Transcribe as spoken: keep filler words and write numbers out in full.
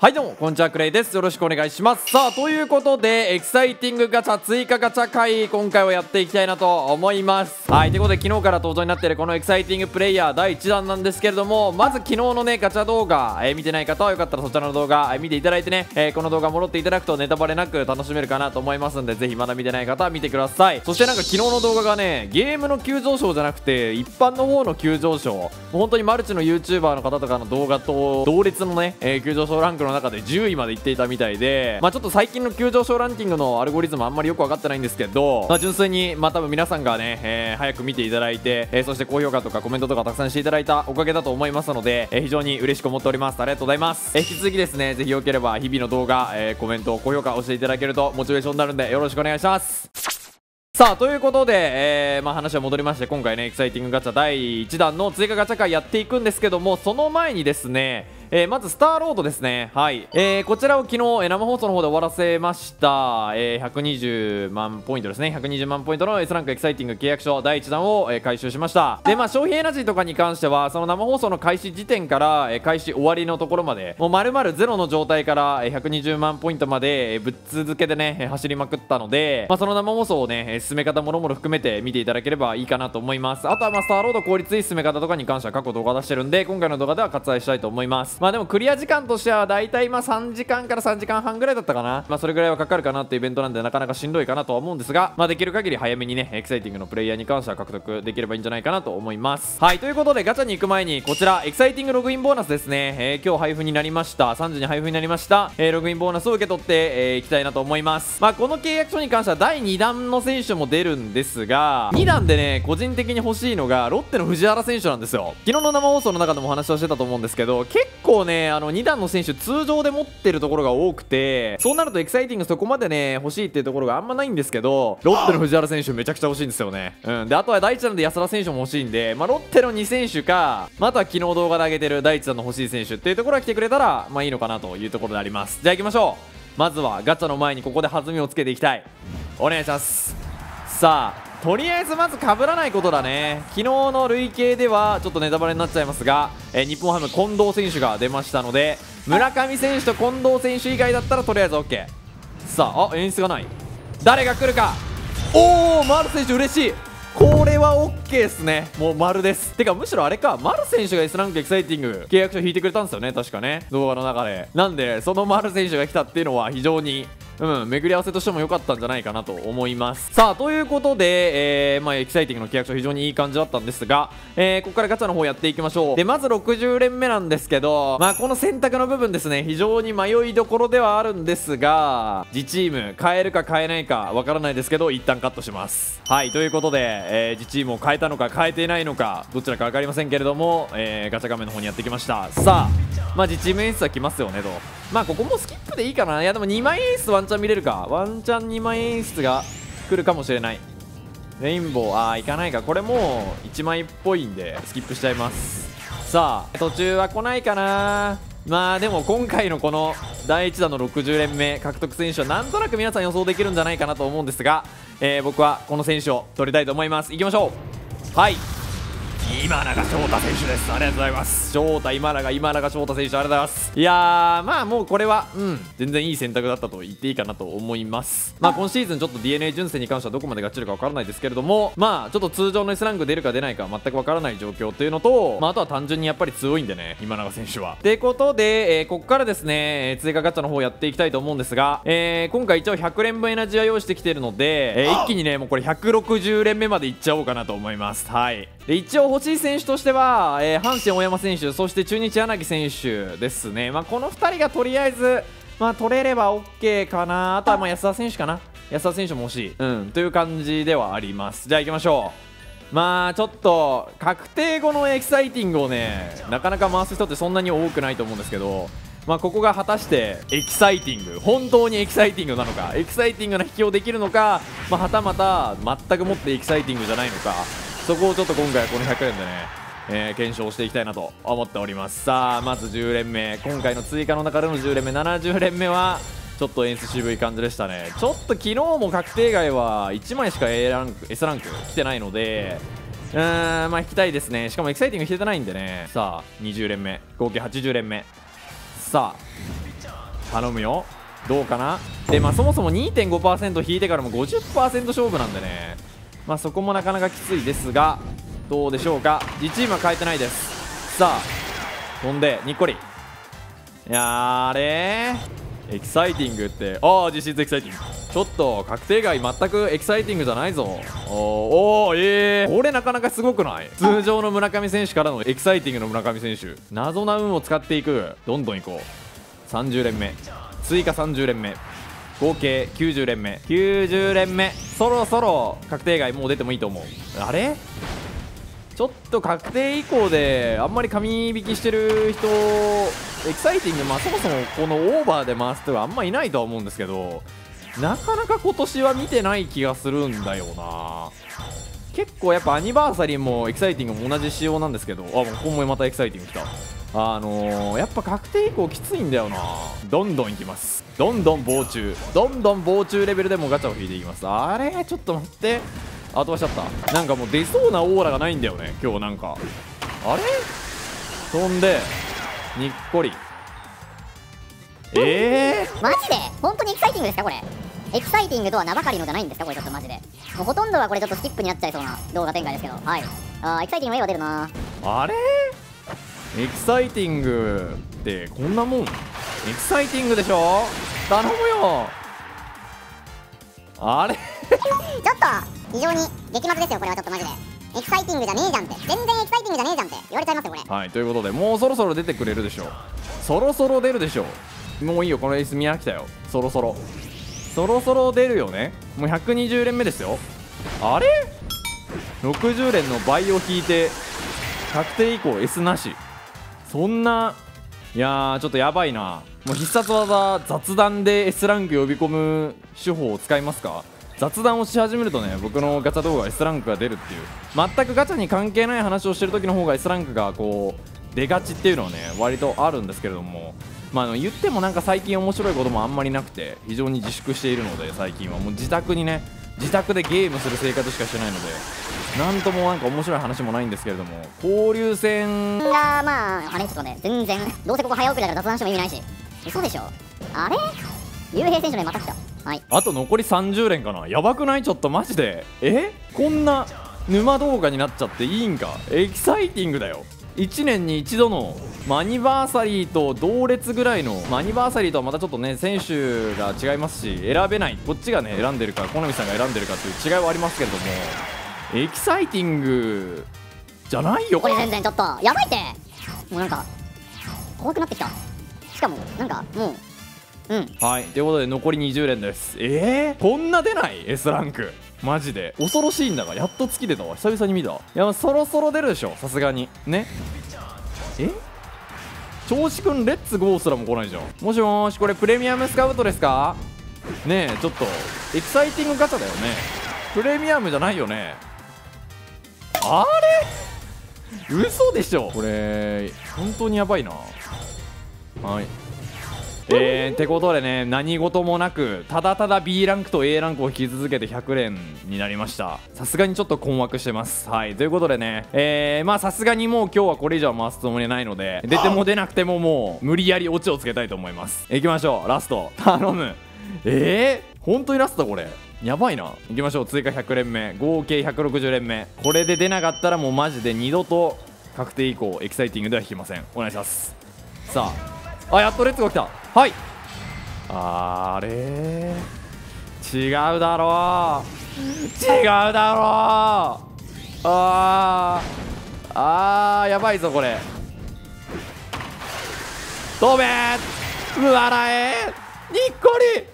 はいどうもこんにちは、クレイです。よろしくお願いします。さあということでエキサイティングガチャ追加ガチャ回、今回はやっていきたいなと思います。はいということで昨日から登場になっているこのエキサイティングプレイヤーだいいちだんなんですけれども、まず昨日のねガチャ動画、えー、見てない方はよかったらそちらの動画、えー、見ていただいてね、えー、この動画戻っていただくとネタバレなく楽しめるかなと思いますんで、ぜひまだ見てない方は見てください。そしてなんか昨日の動画がねゲームの急上昇じゃなくて一般の方の急上昇、もう本当にマルチの YouTuber の方とかの動画と同列のね、えー、急上昇ランクの中でじゅういまで行っていたみたいで、まあちょっと最近の急上昇ランキングのアルゴリズムあんまりよく分かってないんですけど、まあ純粋にまあ多分皆さんがね、えー、早く見ていただいて、えー、そして高評価とかコメントとかたくさんしていただいたおかげだと思いますので、えー、非常に嬉しく思っております。ありがとうございます。えー、引き続きですね、ぜひよければ日々の動画、えー、コメント高評価押していただけるとモチベーションになるんでよろしくお願いします。さあということで、えーまあ、話は戻りまして、今回ねエキサイティングガチャだいいちだんの追加ガチャ回やっていくんですけども、その前にですね、えー、まずスターロードですね。はい、えー、こちらを昨日、えー、生放送の方で終わらせました、えー、ひゃくにじゅうまんポイントですね。ひゃくにじゅうまんポイントの S ランクエキサイティング契約書だいいちだんを、えー、回収しました。でまあ消費エナジーとかに関してはその生放送の開始時点から、えー、開始終わりのところまでもう丸々ゼロの状態から、えー、ひゃくにじゅうまんポイントまで、えー、ぶっ続けでね、えー、走りまくったので、まあ、その生放送をね、えー、進め方もろもろ含めて見ていただければいいかなと思います。あとはまあスターロード効率いい進め方とかに関しては過去動画出してるんで、今回の動画では割愛したいと思います。まあでもクリア時間としてはだいたいまあさんじかんからさんじかんはんぐらいだったかな。まあそれぐらいはかかるかなっていうイベントなんで、なかなかしんどいかなとは思うんですが、まあできる限り早めにねエキサイティングのプレイヤーに関しては獲得できればいいんじゃないかなと思います。はいということでガチャに行く前にこちらエキサイティングログインボーナスですね、えー、今日配布になりました。さんじに配布になりました、えー、ログインボーナスを受け取って、えー、いきたいなと思います。まあこの契約書に関してはだいにだんの選手も出るんですが、にだんでね個人的に欲しいのがロッテの藤原選手なんですよ。昨日の生放送の中でもお話をしてたと思うんですけど、結構ねあのにだんの選手通常で持ってるところが多くて、そうなるとエキサイティングそこまでね欲しいっていうところがあんまないんですけど、ロッテの藤原選手めちゃくちゃ欲しいんですよね。うんであとはだいいちだんで安田選手も欲しいんで、まあ、ロッテのに選手か、まあ、あとは昨日動画で上げてるだいいちだんの欲しい選手っていうところが来てくれたらまあいいのかなというところであります。じゃあ行きましょう。まずはガチャの前にここで弾みをつけていきたい。お願いします。さあとりあえずまず被らないことだね。昨日の累計ではちょっとネタバレになっちゃいますが、えー、日本ハム近藤選手が出ましたので、村上選手と近藤選手以外だったらとりあえず OK。 さああ演出がない、誰が来るか。おお丸選手嬉しい。これは OK ですね。もう丸です。てかむしろあれか、丸選手が S ランクエキサイティング契約書引いてくれたんですよね、確かね動画の中で。なんでその丸選手が来たっていうのは非常にうん巡り合わせとしても良かったんじゃないかなと思います。さあということで、えーまあ、エキサイティングの契約書非常にいい感じだったんですが、えー、ここからガチャの方やっていきましょう。でまずろくじゅうれんめなんですけど、まあこの選択の部分ですね、非常に迷いどころではあるんですが、自チーム変えるか変えないかわからないですけど一旦カットします。はいということで、えー、自チームを変えたのか変えていないのかどちらか分かりませんけれども、えー、ガチャ画面の方にやってきました。さあまあ自チーム演出は来ますよねと。まあここもスキップでいいかな。いやでもにまい演出ワンチャン見れるか。ワンチャンにまい演出が来るかもしれない。レインボーああいかないか。これもういちまいっぽいんでスキップしちゃいます。さあ途中は来ないかな。まあでも今回のこのだいいちだんのろくじゅうれんめ獲得選手はなんとなく皆さん予想できるんじゃないかなと思うんですが、えー、僕はこの選手を取りたいと思います。いきましょう。はい今永翔太選手です。ありがとうございます。翔太今永今永翔太選手ありがとうございます。いやーまあもうこれはうん全然いい選択だったと言っていいかなと思います。まあ今シーズンちょっと ディーエヌエー 純正に関してはどこまでがっちるかわからないですけれども、まあちょっと通常の S ランク出るか出ないか全くわからない状況というのと、まああとは単純にやっぱり強いんでね今永選手は。ってことで、えー、ここからですね追加ガチャの方やっていきたいと思うんですが、えー、今回一応ひゃくれんぶエナジーは用意してきているので、えー、一気にねもうこれひゃくろくじゅうれんめまでいっちゃおうかなと思います。はいで一応欲しい選手としては、えー、阪神大山選手、そして中日柳選手ですね。まあこのふたりがとりあえずまあ取れれば OK かな。あとはまあ安田選手かな。安田選手も欲しい、うん、という感じではあります。じゃあ行きましょう。まあちょっと確定後のエキサイティングをねなかなか回す人ってそんなに多くないと思うんですけど、まあここが果たしてエキサイティング本当にエキサイティングなのか、エキサイティングな引きをできるのか、まあ、はたまた全くもってエキサイティングじゃないのか、そこをちょっと今回はこのひゃくえんでね、えー、検証していきたいなと思っております。さあまずじゅうれんめ、今回の追加の中でのじゅうれんめ、ななじゅうれんめはちょっと演出渋い感じでしたね。ちょっと昨日も確定外はいちまいしか A ランク S ランク来てないので、うーんまあ引きたいですね。しかもエキサイティング引けてないんでね。さあにじゅうれんめ合計はちじゅうれんめ、さあ頼むよ。どうかな。でまあそもそも にてんごパーセント 引いてからも ごじゅっパーセント 勝負なんでね、まあそこもなかなかきついですが、どうでしょうか。自チームは変えてないです。さあ飛んでにっこり。いやーあれーエキサイティングって、ああ実質エキサイティング、ちょっと確定外全くエキサイティングじゃないぞ。おーおーええー、これなかなかすごくない？通常の村上選手からのエキサイティングの村上選手、謎な運を使っていく。どんどんいこう。さんじゅう連目追加さんじゅう連目合計きゅうじゅう連目きゅうじゅう連目、そろそろ確定外もう出てもいいと思う。あれちょっと確定以降であんまり紙引きしてる人、エキサイティング、まあそもそもこのオーバーで回す人はあんまいないとは思うんですけど、なかなか今年は見てない気がするんだよな。結構やっぱアニバーサリーもエキサイティングも同じ仕様なんですけど、あもう今後またエキサイティング来た。あのー、やっぱ確定以降きついんだよな。どんどんいきます。どんどん防虫、どんどん防虫レベルでもガチャを引いていきます。あれちょっと待って、あ飛ばしちゃった。なんかもう出そうなオーラがないんだよね今日。なんかあれ飛んでにっこり。えー、 マジで本当にエキサイティングですかこれ。エキサイティングとは名ばかりのじゃないんですかこれ。ちょっとマジでもうほとんどはこれちょっとスキップになっちゃいそうな動画展開ですけど、はい。あーエキサイティングの絵は出るな。 あれエキサイティングってこんなもん。エキサイティングでしょ、頼むよ。あれちょっと非常に激マズですよこれは。ちょっとマジでエキサイティングじゃねえじゃんって、全然エキサイティングじゃねえじゃんって言われちゃいますよこれ。 はいということでもうそろそろ出てくれるでしょう。そろそろ出るでしょう。もういいよこのエース見飽きたよ。そろそろそろそろ出るよね。もうひゃくにじゅう連目ですよ。あれろくじゅう連の倍を引いて確定以降 S なし、そんな、いやーちょっとやばいな。もう必殺技雑談で S ランク呼び込む手法を使いますか。雑談をし始めるとね、僕のガチャ動画 S ランクが出るっていう、全くガチャに関係ない話をしてる時の方が S ランクがこう出がちっていうのはね割とあるんですけれども、まあ、あの言ってもなんか最近面白いこともあんまりなくて非常に自粛しているので、最近はもう自宅にね自宅でゲームする生活しかしてないので、なんともなんか面白い話もないんですけれども、交流戦がまああれちょっとね全然どうせここ早送りだから雑談しても意味ないし。嘘でしょ。あれ竜兵選手の絵また来た。はい、 あと残りさんじゅう連かな。やばくない？ちょっとマジでえこんな沼動画になっちゃっていいんか。エキサイティングだよ。いちねんに一度のアニバーサリーと同列ぐらいの、まあ、アニバーサリーとはまたちょっとね選手が違いますし、選べない、こっちがね選んでるか好みさんが選んでるかっていう違いはありますけれども、エキサイティングじゃないよこれ。全然ちょっとやばいって。もうなんか怖くなってきた。しかもなんかもううんはいということで残りにじゅう連です。えー、こんな出ない S ランクマジで恐ろしいんだが、やっと月出たわ。久々に見た。いやそろそろ出るでしょさすがにね。え銚子くんレッツゴーすらも来ないじゃん。もしもーしこれプレミアムスカウトですかねえ。ちょっとエキサイティングガチャだよね。プレミアムじゃないよね。あれ嘘でしょこれ。本当にやばいな。はいえー、ってことでね、何事もなくただただ B ランクと A ランクを引き続けてひゃく連になりました。さすがにちょっと困惑してます。はいということでね、えー、まあさすがにもう今日はこれ以上は回すつもりないので、出ても出なくてももう無理やりオチをつけたいと思います。いきましょうラスト頼む。えー、本当にラストこれやばいな。いきましょう追加ひゃく連目合計ひゃくろくじゅう連目。これで出なかったらもうマジで二度と確定以降エキサイティングでは引きません。お願いします。さああやっとレッツゴー来た。はいあれ違うだろう違うだろうあーあーやばいぞこれ。飛べー笑えにっこり